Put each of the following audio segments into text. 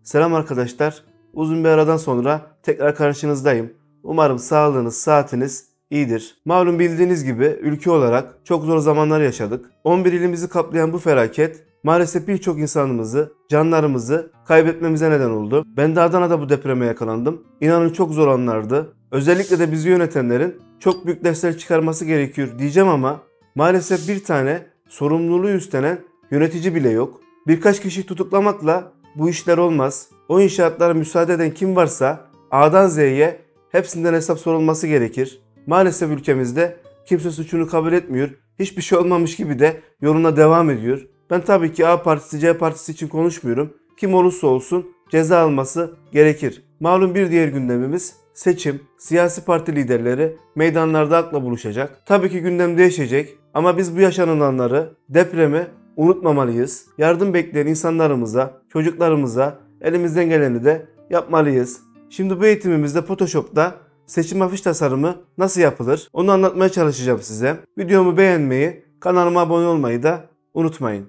Selam arkadaşlar. Uzun bir aradan sonra tekrar karşınızdayım. Umarım sağlığınız, saatiniz iyidir. Malum bildiğiniz gibi ülke olarak çok zor zamanlar yaşadık. 11 ilimizi kaplayan bu felaket maalesef birçok insanımızı, canlarımızı kaybetmemize neden oldu. Ben de Adana'da bu depreme yakalandım. İnanın çok zor anlardı. Özellikle de bizi yönetenlerin çok büyük dersler çıkarması gerekiyor diyeceğim ama maalesef bir tane sorumluluğu üstlenen yönetici bile yok. Birkaç kişi tutuklamakla bu işler olmaz. O inşaatlara müsaade eden kim varsa A'dan Z'ye hepsinden hesap sorulması gerekir. Maalesef ülkemizde kimse suçunu kabul etmiyor. Hiçbir şey olmamış gibi de yoluna devam ediyor. Ben tabii ki A partisi, C partisi için konuşmuyorum. Kim olursa olsun ceza alması gerekir. Malum bir diğer gündemimiz seçim. Siyasi parti liderleri meydanlarda halkla buluşacak. Tabii ki gündem değişecek ama biz bu yaşanılanları, depremi unutmamalıyız. Yardım bekleyen insanlarımıza, çocuklarımıza elimizden geleni de yapmalıyız. Şimdi bu eğitimimizde Photoshop'ta seçim afiş tasarımı nasıl yapılır onu anlatmaya çalışacağım size. Videomu beğenmeyi, kanalıma abone olmayı da unutmayın.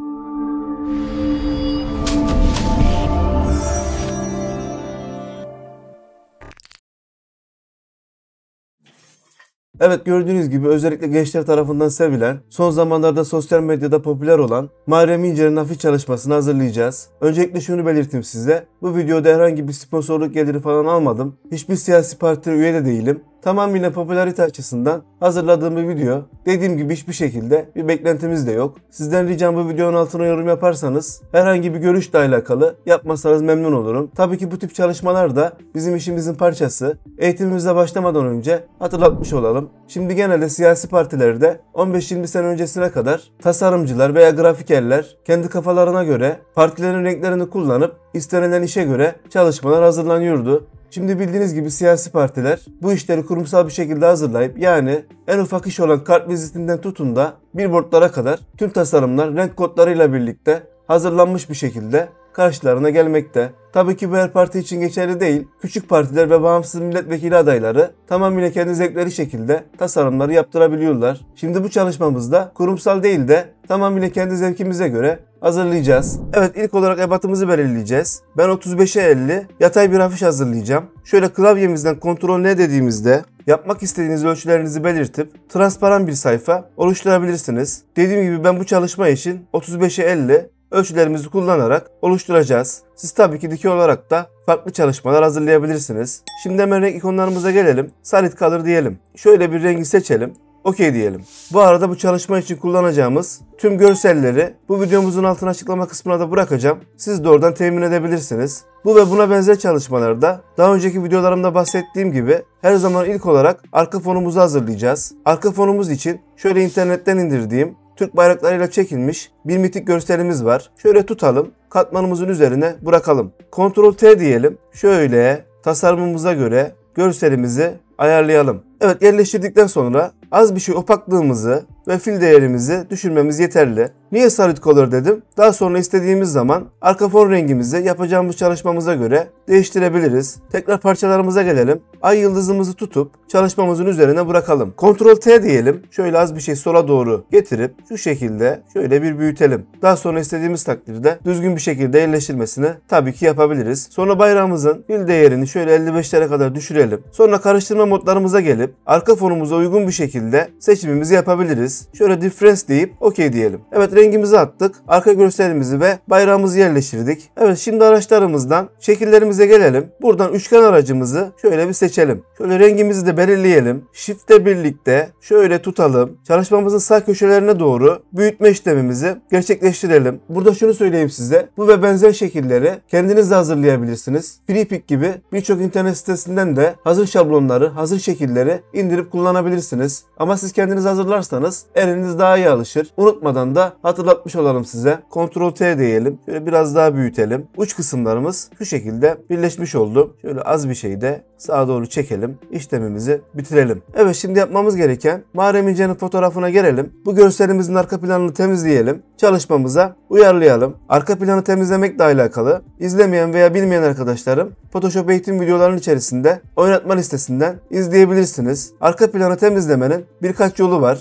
Evet, gördüğünüz gibi özellikle gençler tarafından sevilen, son zamanlarda sosyal medyada popüler olan Muharrem İnce'nin afiş çalışmasını hazırlayacağız. Öncelikle şunu belirteyim size. Bu videoda herhangi bir sponsorluk geliri falan almadım. Hiçbir siyasi partide üye de değilim. Tamamıyla popülarite açısından hazırladığım bir video. Dediğim gibi hiçbir şekilde bir beklentimiz de yok. Sizden ricam bu videonun altına yorum yaparsanız, herhangi bir görüşle alakalı yapmasanız memnun olurum. Tabii ki bu tip çalışmalar da bizim işimizin parçası. Eğitimimize başlamadan önce hatırlatmış olalım. Şimdi genelde siyasi partilerde 15-20 sene öncesine kadar tasarımcılar veya grafikerler kendi kafalarına göre partilerin renklerini kullanıp istenilen işe göre çalışmalar hazırlanıyordu. Şimdi bildiğiniz gibi siyasi partiler bu işleri kurumsal bir şekilde hazırlayıp, yani en ufak iş olan kart vizitinden tutun da billboardlara kadar tüm tasarımlar renk kodlarıyla birlikte hazırlanmış bir şekilde karşılarına gelmekte. Tabii ki bu her parti için geçerli değil. Küçük partiler ve bağımsız milletvekili adayları tamamıyla kendi zevkleri şekilde tasarımları yaptırabiliyorlar. Şimdi bu çalışmamızda kurumsal değil de tamamıyla kendi zevkimize göre hazırlayacağız. Evet, ilk olarak ebatımızı belirleyeceğiz. Ben 35'e 50 yatay bir afiş hazırlayacağım. Şöyle klavyemizden Ctrl+N dediğimizde yapmak istediğiniz ölçülerinizi belirtip transparan bir sayfa oluşturabilirsiniz. Dediğim gibi ben bu çalışma için 35'e 50 ölçülerimizi kullanarak oluşturacağız. Siz tabii ki dikey olarak da farklı çalışmalar hazırlayabilirsiniz. Şimdi hemen renk ikonlarımıza gelelim. Solid Color diyelim. Şöyle bir rengi seçelim. OK diyelim. Bu arada bu çalışma için kullanacağımız tüm görselleri bu videomuzun altına açıklama kısmına da bırakacağım. Siz de oradan temin edebilirsiniz. Bu ve buna benzer çalışmalarda daha önceki videolarımda bahsettiğim gibi her zaman ilk olarak arka fonumuzu hazırlayacağız. Arka fonumuz için şöyle internetten indirdiğim Türk bayraklarıyla çekilmiş bir mitik görselimiz var. Şöyle tutalım, katmanımızın üzerine bırakalım. Ctrl+T diyelim. Şöyle tasarımımıza göre görselimizi ayarlayalım. Evet, yerleştirdikten sonra az bir şey opaklığımızı ve fil değerimizi düşürmemiz yeterli. Niye Solid Color dedim? Daha sonra istediğimiz zaman arka fon rengimizi yapacağımız çalışmamıza göre değiştirebiliriz. Tekrar parçalarımıza gelelim. Ay yıldızımızı tutup çalışmamızın üzerine bırakalım. Ctrl+T diyelim. Şöyle az bir şey sola doğru getirip şu şekilde şöyle bir büyütelim. Daha sonra istediğimiz takdirde düzgün bir şekilde yerleştirmesini tabii ki yapabiliriz. Sonra bayrağımızın fil değerini şöyle 55'lere kadar düşürelim. Sonra karıştırma modlarımıza gelip arka fonumuza uygun bir şekilde seçimimizi yapabiliriz. Şöyle difference deyip OK diyelim. Evet, rengimizi attık. Arka görselimizi ve bayrağımızı yerleştirdik. Evet, şimdi araçlarımızdan şekillerimize gelelim. Buradan üçgen aracımızı şöyle bir seçelim. Şöyle rengimizi de belirleyelim. Shift'le birlikte şöyle tutalım. Çalışmamızın sağ köşelerine doğru büyütme işlemimizi gerçekleştirelim. Burada şunu söyleyeyim size. Bu ve benzer şekilleri kendiniz de hazırlayabilirsiniz. FreePic gibi birçok internet sitesinden de hazır şablonları, hazır şekilleri indirip kullanabilirsiniz. Ama siz kendiniz hazırlarsanız eliniz daha iyi alışır. Unutmadan da hatırlatmış olalım size. Ctrl+T diyelim. Şöyle biraz daha büyütelim. Uç kısımlarımız şu şekilde birleşmiş oldu. Şöyle az bir şey de sağa doğru çekelim. İşlemimizi bitirelim. Evet, şimdi yapmamız gereken Muharrem İnce'nin fotoğrafına gelelim. Bu görselimizin arka planını temizleyelim. Çalışmamıza uyarlayalım. Arka planı temizlemekle alakalı izlemeyen veya bilmeyen arkadaşlarım Photoshop eğitim videolarının içerisinde oynatma listesinden izleyebilirsiniz. Arka planı temizlemenin birkaç yolu var. Photoshop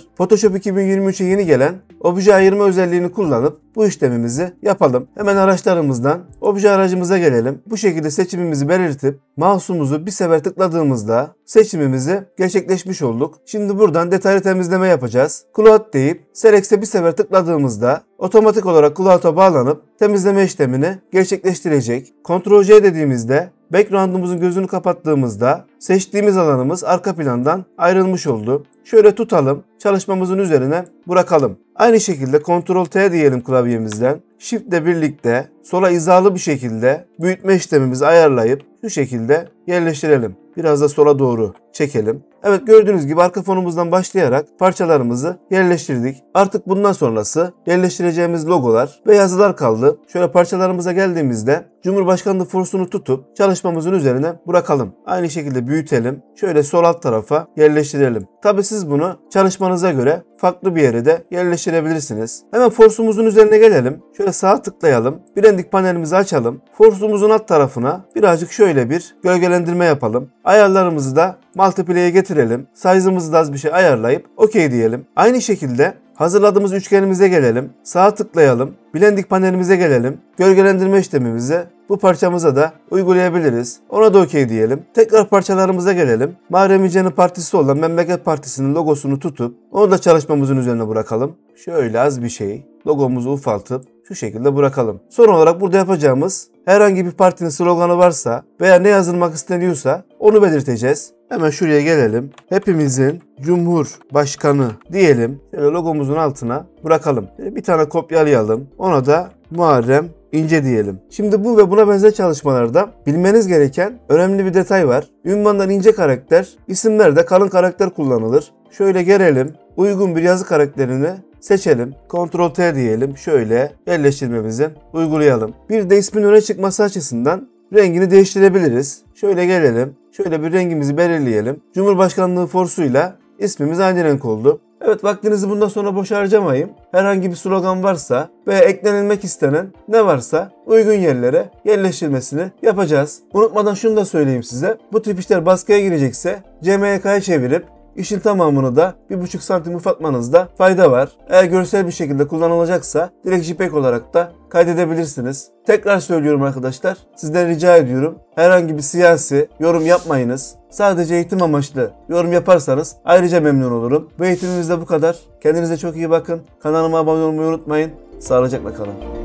Photoshop 2023'e yeni gelen obje ayırma özelliğini kullanıp bu işlemimizi yapalım. Hemen araçlarımızdan obje aracımıza gelelim. Bu şekilde seçimimizi belirtip mouse'umuzu bir sefer tıkladığımızda seçimimizi gerçekleşmiş olduk. Şimdi buradan detaylı temizleme yapacağız. Cloud deyip Select'e bir sefer tıkladığımızda otomatik olarak Cloud'a bağlanıp temizleme işlemini gerçekleştirecek. Ctrl+C dediğimizde background'umuzun gözünü kapattığımızda seçtiğimiz alanımız arka plandan ayrılmış oldu. Şöyle tutalım, çalışmamızın üzerine bırakalım. Aynı şekilde Ctrl+T diyelim klavyemizden. Shift ile birlikte sola hizalı bir şekilde büyütme işlemimizi ayarlayıp şu şekilde yerleştirelim. Biraz da sola doğru çekelim. Evet, gördüğünüz gibi arka fonumuzdan başlayarak parçalarımızı yerleştirdik. Artık bundan sonrası yerleştireceğimiz logolar ve yazılar kaldı. Şöyle parçalarımıza geldiğimizde Cumhurbaşkanlığı forsunu tutup çalışmamızın üzerine bırakalım. Aynı şekilde büyütelim. Şöyle sol alt tarafa yerleştirelim. Tabi siz bunu çalışmanıza göre farklı bir yere de yerleştirebilirsiniz. Hemen forsumuzun üzerine gelelim. Şöyle sağa tıklayalım. Blending panelimizi açalım. Forsumuzun alt tarafına birazcık şöyle bir gölgelendirme yapalım. Ayarlarımızı da multiplay'e getirelim. Size'ımızı da az bir şey ayarlayıp OK diyelim. Aynı şekilde hazırladığımız üçgenimize gelelim. Sağa tıklayalım. Blending panelimize gelelim. Gölgelendirme işlemimizi bu parçamıza da uygulayabiliriz. Ona da OK diyelim. Tekrar parçalarımıza gelelim. Muharrem İnce'nin partisi olan Memleket Partisi'nin logosunu tutup onu da çalışmamızın üzerine bırakalım. Şöyle az bir şey logomuzu ufaltıp şu şekilde bırakalım. Son olarak burada yapacağımız herhangi bir partinin sloganı varsa veya ne yazılmak isteniyorsa onu belirteceğiz. Hemen şuraya gelelim. Hepimizin Cumhurbaşkanı diyelim. Şöyle logomuzun altına bırakalım. Bir tane kopyalayalım. Ona da Muharrem İnce diyelim. Şimdi bu ve buna benzer çalışmalarda bilmeniz gereken önemli bir detay var. Ünvandan ince karakter, isimlerde kalın karakter kullanılır. Şöyle gelelim. Uygun bir yazı karakterini seçelim. Ctrl+T diyelim. Şöyle yerleştirmemizi uygulayalım. Bir de ismin öne çıkması açısından rengini değiştirebiliriz. Şöyle gelelim. Şöyle bir rengimizi belirleyelim. Cumhurbaşkanlığı forsuyla ismimiz aynı renk oldu. Evet, vaktinizi bundan sonra boş harcamayın. Herhangi bir slogan varsa veya eklenilmek istenen ne varsa uygun yerlere yerleştirilmesini yapacağız. Unutmadan şunu da söyleyeyim size. Bu tip işler baskıya girecekse CMYK'ya çevirip İşin tamamını da 1,5 santim ufaltmanızda fayda var. Eğer görsel bir şekilde kullanılacaksa direkt JPEG olarak da kaydedebilirsiniz. Tekrar söylüyorum arkadaşlar. Sizden rica ediyorum. Herhangi bir siyasi yorum yapmayınız. Sadece eğitim amaçlı yorum yaparsanız ayrıca memnun olurum. Bu eğitimimiz de bu kadar. Kendinize çok iyi bakın. Kanalıma abone olmayı unutmayın. Sağlıcakla kalın.